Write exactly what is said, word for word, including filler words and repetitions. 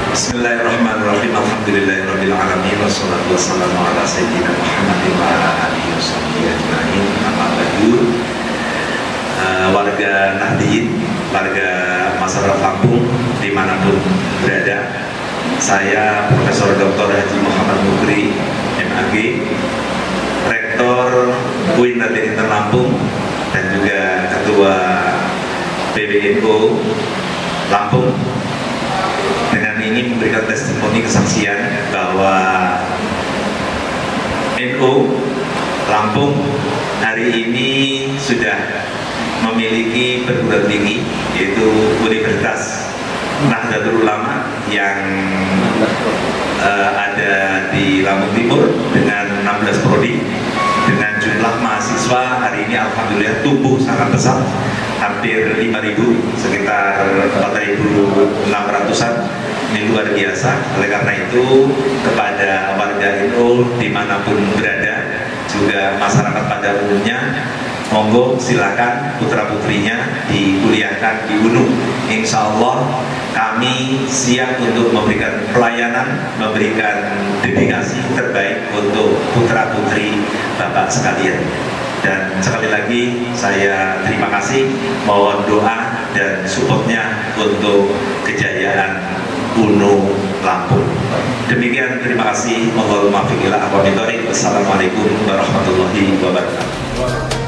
Bismillahirrahmanirrahim. Alhamdulillahirabbil alamin wassalatu wassalamu ala sayyidina Muhammadin wa ala alihi washabihi ajmain. Amma ba'du. Uh, warga Nahdliyin, warga masyarakat Lampung dimanapun berada, saya Profesor Doktor Haji Muhammad Mukri M A G, Rektor U I N Nahdliyin Lampung dan juga Ketua P B N U Lampung, dengan ini memberikan testimoni kesaksian bahwa N U Lampung hari ini sudah memiliki perguruan tinggi, yaitu Universitas Nahdlatul Ulama yang uh, ada di Lampung Timur dengan enam belas prodi, dengan jumlah mahasiswa hari ini alhamdulillah tumbuh sangat pesat, hampir lima ribu, sekitar empat ribu enam ratusan. Ini luar biasa. Oleh karena itu, kepada warga N U dimanapun berada, juga masyarakat pada umumnya, monggo silakan putra putrinya dikuliahkan di U N U. Insya Allah kami siap untuk memberikan pelayanan, memberikan dedikasi terbaik untuk putra putri Bapak sekalian. Dan sekali lagi saya terima kasih, mohon doa dan supportnya untuk kejayaan U N U Lampung. Demikian, terima kasih. Wassalamualaikum warahmatullahi wabarakatuh.